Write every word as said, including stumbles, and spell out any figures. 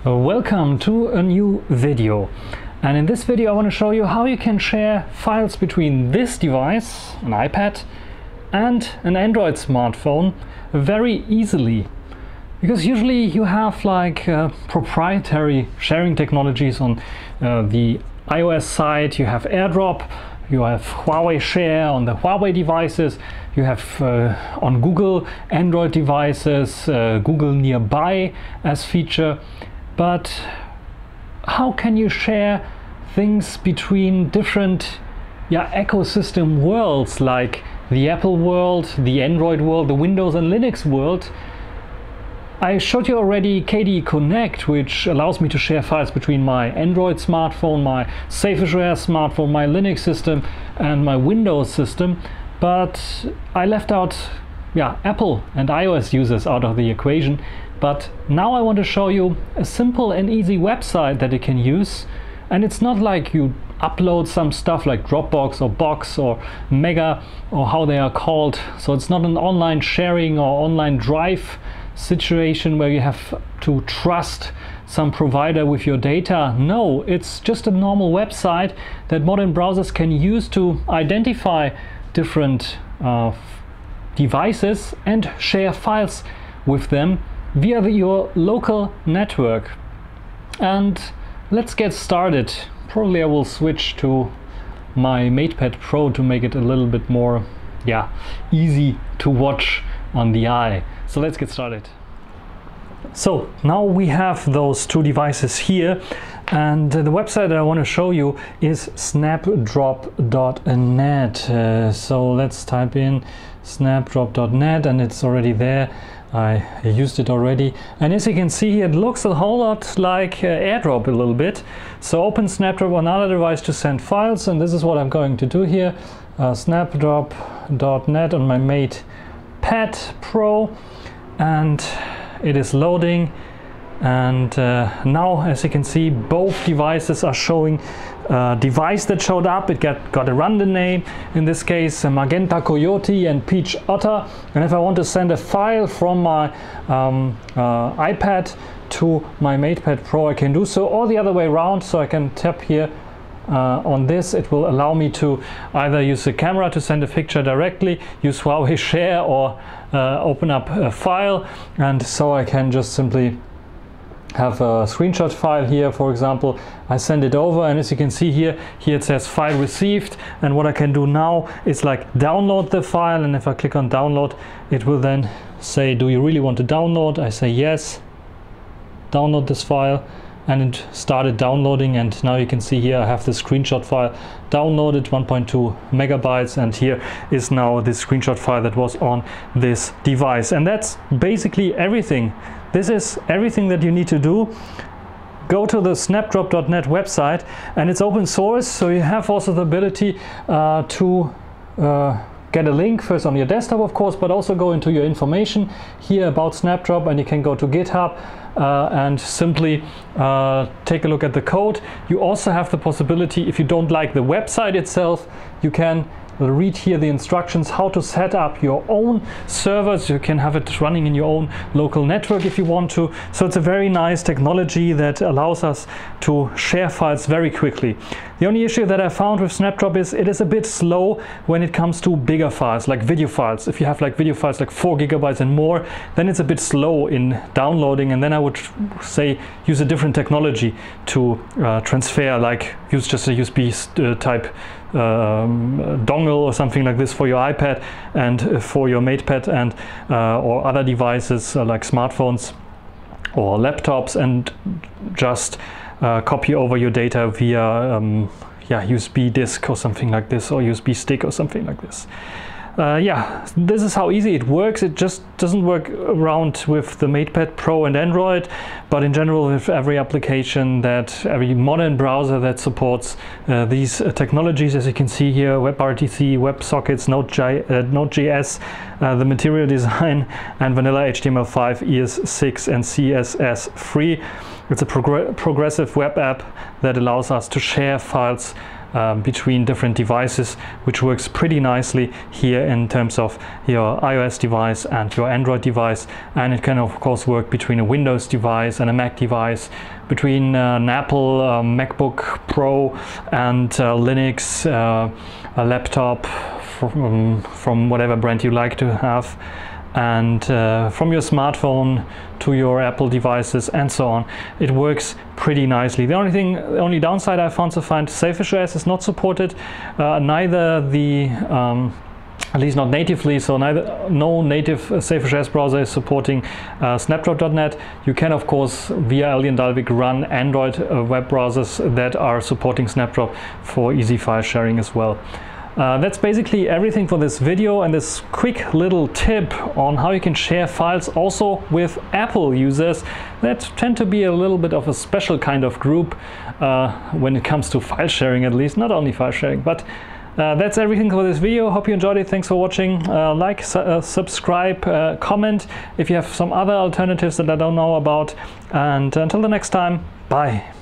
Welcome to a new video, and in this video I want to show you how you can share files between this device, an iPad, and an Android smartphone very easily. Because usually you have like uh, proprietary sharing technologies on uh, the iOS side. You have AirDrop, you have Huawei Share on the Huawei devices, you have uh, on Google Android devices, uh, Google Nearby as feature. But how can you share things between different yeah, ecosystem worlds, like the Apple world, the Android world, the Windows and Linux world? I showed you already K D E Connect, which allows me to share files between my Android smartphone, my Safershare smartphone, my Linux system and my Windows system, but I left out yeah, Apple and iOS users out of the equation. But now I want to show you a simple and easy website that you can use, and it's not like you upload some stuff like Dropbox or Box or Mega or how they are called. So it's not an online sharing or online drive situation where you have to trust some provider with your data. No, it's just a normal website that modern browsers can use to identify different uh, devices and share files with them via the, your local network. And let's get started. Probably I will switch to my MatePad Pro to make it a little bit more yeah, easy to watch on the eye. So let's get started. So now we have those two devices here, and uh, the website that I want to show you is snapdrop dot net. Uh, so let's type in snapdrop dot net and it's already there. I used it already, and as you can see here, it looks a whole lot like uh, AirDrop a little bit. So open Snapdrop on another device to send files, and this is what I'm going to do here. uh, snapdrop dot net on my MatePad Pro, and it is loading. And uh, now, as you can see, both devices are showing uh, device that showed up. It got, got a random name, in this case a Magenta Coyote and Peach Otter. And if I want to send a file from my um, uh, iPad to my MatePad Pro, I can do so, or the other way around. So I can tap here uh, on this. It will allow me to either use the camera to send a picture directly, use Huawei Share, or uh, open up a file. And so I can just simply have a screenshot file here, for example. I send it over, and as you can see here, here it says file received. And what I can do now is like download the file, and if I click on download, it will then say, do you really want to download? I say yes, download this file, and it started downloading. And now you can see here I have the screenshot file downloaded, one point two megabytes, and here is now the screenshot file that was on this device. And that's basically everything. This is everything that you need to do. Go to the snapdrop dot net website, and it's open source, so you have also the ability uh, to uh, get a link first on your desktop, of course, but also go into your information here about Snapdrop, and you can go to GitHub uh, and simply uh, take a look at the code. You also have the possibility, if you don't like the website itself, you can read here the instructions how to set up your own servers. You can have it running in your own local network if you want to. So it's a very nice technology that allows us to share files very quickly. The only issue that I found with Snapdrop is it is a bit slow when it comes to bigger files, like video files. If you have like video files like four gigabytes and more, then it's a bit slow in downloading, and then I would say use a different technology to uh, transfer, like use just a U S B uh, type Um, dongle or something like this for your iPad and uh, for your MatePad and uh, or other devices uh, like smartphones or laptops, and just uh, copy over your data via um, yeah, U S B disk or something like this, or U S B stick or something like this. Uh, yeah, this is how easy it works. It just doesn't work around with the MatePad Pro and Android, but in general with every application, that every modern browser that supports uh, these uh, technologies, as you can see here, WebRTC, WebSockets, Node.js, uh, the material design, and vanilla H T M L five, E S six, and C S S free. It's a progr progressive web app that allows us to share files uh, between different devices, which works pretty nicely here in terms of your iOS device and your Android device. And it can of course work between a Windows device and a Mac device, between uh, an Apple uh, MacBook Pro and uh, Linux, uh, a laptop from, from whatever brand you like to have, and uh, from your smartphone to your Apple devices and so on. It works pretty nicely. The only thing, the only downside I found to find, Safish O S is not supported, uh, neither the um, at least not natively, so neither no native uh, Safish O S browser is supporting uh, Snapdrop dot net. You can of course via Alien Dalvik run Android uh, web browsers that are supporting Snapdrop for easy file sharing as well. Uh, that's basically everything for this video and this quick little tip on how you can share files also with Apple users that tend to be a little bit of a special kind of group uh, when it comes to file sharing, at least, not only file sharing. But uh, that's everything for this video. Hope you enjoyed it. Thanks for watching. Uh, like, su uh, subscribe, uh, comment if you have some other alternatives that I don't know about. And until the next time, bye.